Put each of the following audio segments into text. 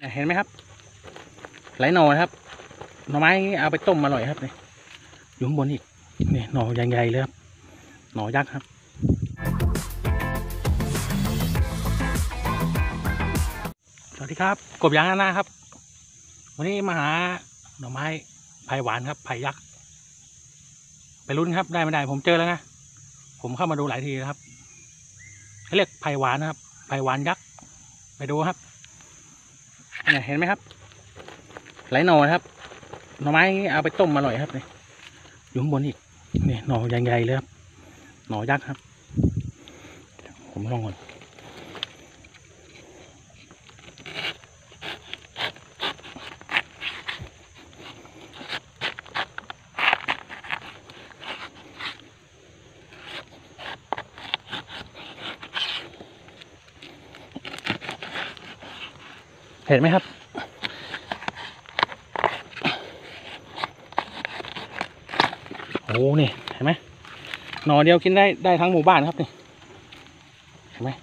เห็นไหมครับไหลหน่อครับหน่อไม้เอาไปต้มอร่อยครับเนี่ยอยู่ข้างบนอีกเนี่ยหน่อใหญ่ๆเลยครับหน่อยักษ์ครับสวัสดีครับกบยางหน้าครับวันนี้มาหาหน่อไม้ไผ่หวานครับไผ่ยักษ์ไปลุ้นครับได้ไม่ได้ผมเจอแล้วนะผมเข้ามาดูหลายทีนะครับเขาเรียกไผ่หวานนะครับไผ่หวานยักษ์ไปดูครับเนี่ยเห็นไหมครับไหลหน่อครับหน่อไม้เอาไปต้มอร่อยครับเนี่ยอยู่ข้างบนอีกเนี่ยหน่อใหญ่ๆเลยครับหน่อยักษ์ครับผมลองก่อนเห็นไหมครับโอ้นี่เห็นไหมหน่อเดียวกินได้ทั้งหมู่บ้านครับนี่เห็นไหม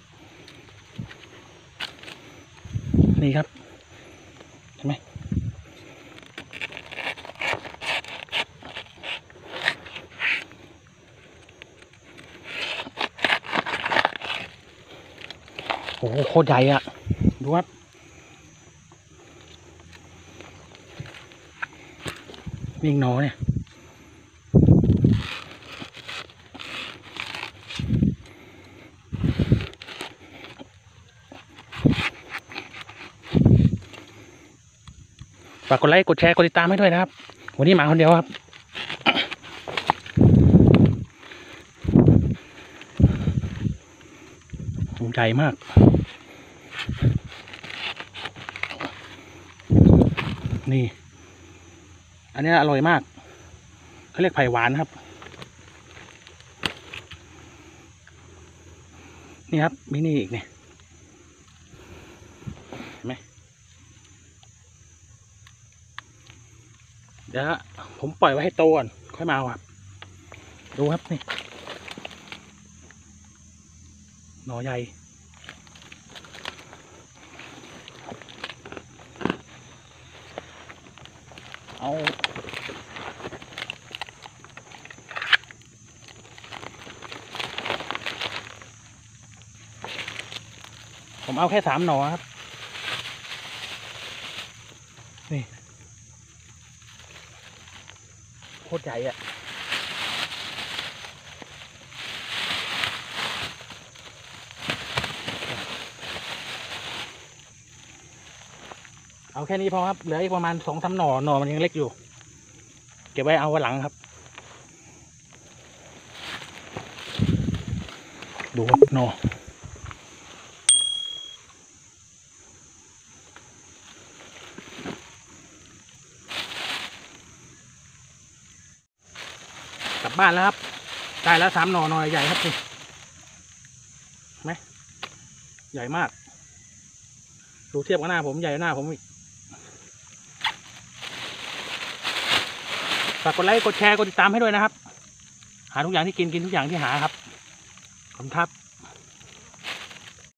นี่ครับเห็นไหมโอ้โหโคตรใหญ่อะดูครับนี่หน่อเนี่ยฝากกดไลค์กดแชร์กดติดตามให้ด้วยนะครับวันนี้มาคนเดียวครับใหญ่มากนี่อันนี้อร่อยมากเขาเรียกไผ่หวานครับนี่ครับมินี่อีกเนี่ยเห็นไหมเดี๋ยวผมปล่อยไว้ให้โตก่อนค่อยมาครับดูครับนี่หน่อใหญ่เอาผมเอาแค่3 หน่อครับนี่โคตรใหญ่อะเอาแค่นี้พอครับเหลืออีกประมาณ2-3 หน่อมันยังเล็กอยู่เก็บไว้เอาวันหลังครับดูครับหน่อกลับบ้านแล้วครับได้แล้ว3 หน่อใหญ่ครับนี่ไหมใหญ่มากดูเทียบกับหน้าผมใหญ่กว่าหน้าผมอีกฝากกดไลค์กดแชร์กดติดตามให้ด้วยนะครับหาทุกอย่างที่กินทุกอย่างที่หาครับขอบคุณครับ